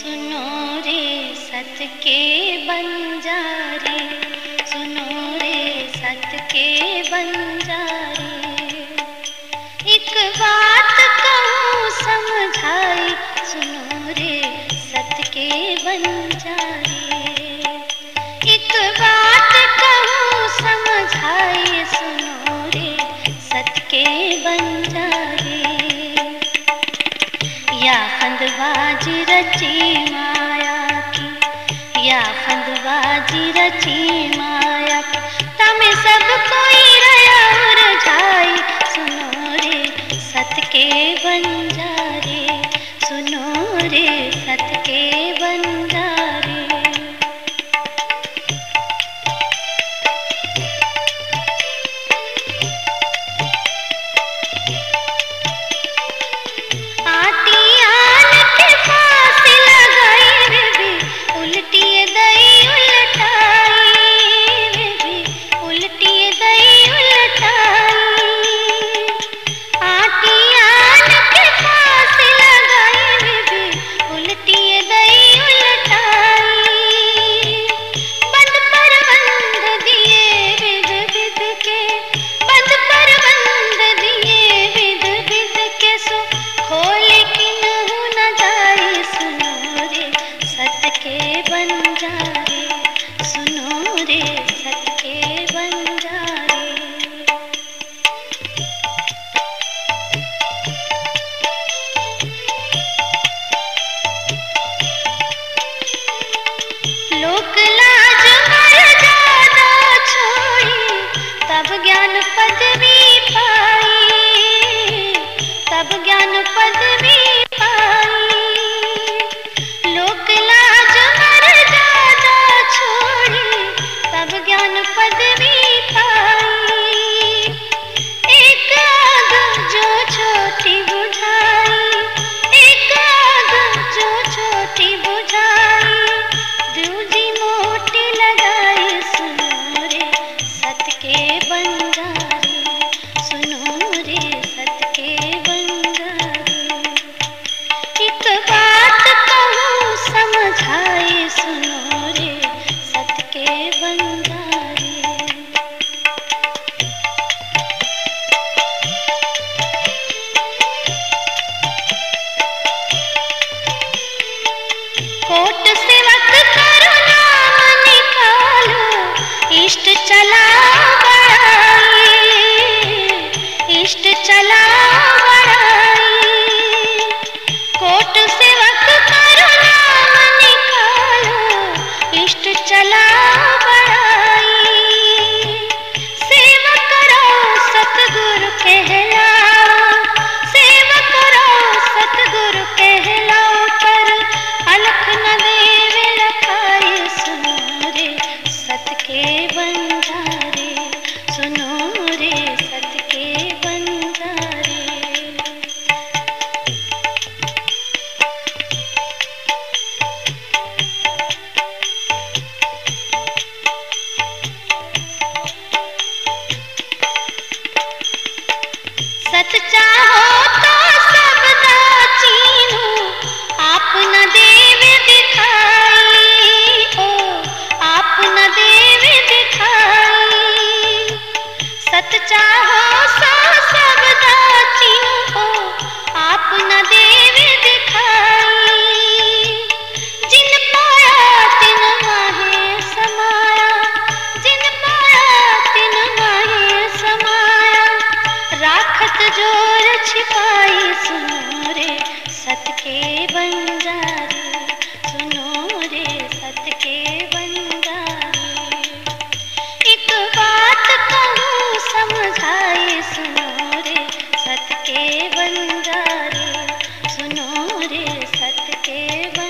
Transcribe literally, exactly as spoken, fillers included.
सुनो रे सत के बंजारे, सुनो रे सत के बंजारे। एक बात कहूँ समझाई, सुनो रे सत के बंजारे। एक बात कहूँ समझाई, सुनो रे सत के बंजारे। या फंदबाजी रची माया की, या फंदबाजी रची माया की, तमें सब कोई रया उरझाई, सुनो रे सत के बंजारे, सुनो रे सत के बंजारे। लोक लाज मर्यादा छोड़ी, तब ज्ञान पदवी पाई, तब ज्ञान पदवी पाई। लोक लाज मर्यादा छोड़ी, तब ज्ञान पदवी पाई। एक आग जो छोटी बुझाई, एक आग जो छोटी बुझाई, दूजी मोटी लगाई, सुनो रे सत के बंजारे, सुनो रे सत के बंजारे। एक बात कहूँ समझाई, सुनो रे सत के बंजारे। कोट सेवक करो नाम निकालो, इष्ट चला बढ़ाई, इष्ट चला बढ़ाई। कोट सेवक करो नाम निकालो, इष्ट चला बढ़ाई। सेवा करो सतगुरु कहलाओ, सेवा करो सतगुरु कहलाओ, पर अलख न देवे लखाई, सुनो रे सत के बंजारे, सुनो रे सत के बंजारे। सत चाहो तो सब दाचीनो, आप न देव दिखाई, ओ आप न देव दिखाई। सत चाहो सो सब दाचीनो, ओ आप न देव दिखाई। जिन पाया तिन माहे समाया, जिन पाया तिन माहे समाया, राखत जोर छिपाई, सुनो रे सत के बंजारे, सुनो रे सत के बंजारे। एक बात कहूँ समझाई, सुनो रे सत के बंजारे, सुनो रे सत के बंजारे।